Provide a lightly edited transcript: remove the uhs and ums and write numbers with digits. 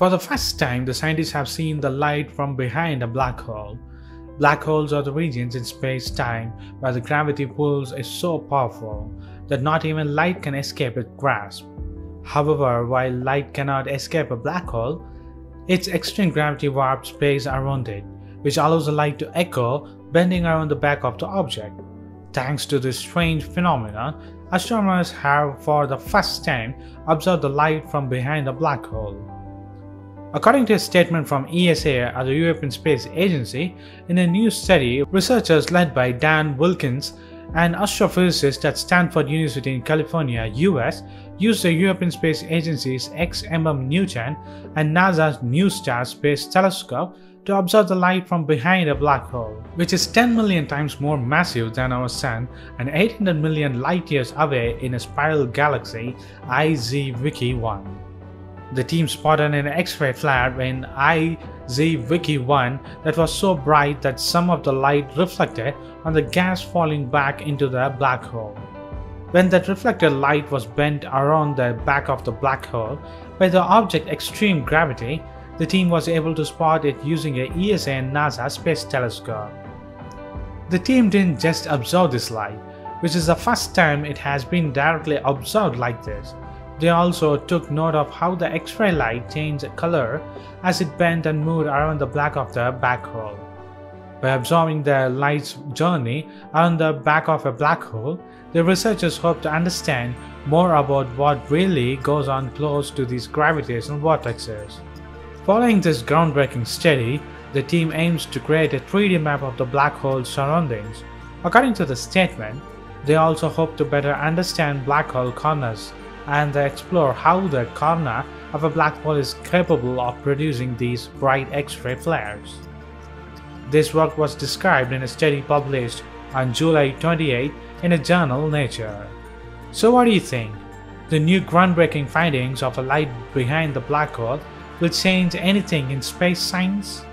For the first time, the scientists have seen the light from behind a black hole. Black holes are the regions in space-time where the gravity pull is so powerful that not even light can escape its grasp. However, while light cannot escape a black hole, its extreme gravity warps space around it, which allows the light to echo, bending around the back of the object. Thanks to this strange phenomenon, astronomers have for the first time observed the light from behind a black hole. According to a statement from ESA or the European Space Agency, in a new study, researchers led by Dan Wilkins, an astrophysicist at Stanford University in California, US, used the European Space Agency's XMM Newton and NASA's NuSTAR Space Telescope to observe the light from behind a black hole, which is 10 million times more massive than our Sun and 800 million light-years away in a spiral galaxy IZWiki-1. The team spotted an X-ray flare in IZWiki-1 that was so bright that some of the light reflected on the gas falling back into the black hole. When that reflected light was bent around the back of the black hole by the object's extreme gravity, the team was able to spot it using a ESA and NASA space telescope. The team didn't just observe this light, which is the first time it has been directly observed like this. They also took note of how the X-ray light changed color as it bent and moved around the back of the black hole. By observing the light's journey around the back of a black hole, the researchers hope to understand more about what really goes on close to these gravitational vortexes. Following this groundbreaking study, the team aims to create a 3D map of the black hole's surroundings. According to the statement, they also hope to better understand black hole corners and explore how the corner of a black hole is capable of producing these bright X-ray flares. This work was described in a study published on July 28 in a journal Nature. So what do you think? The new groundbreaking findings of a light behind the black hole will change anything in space science?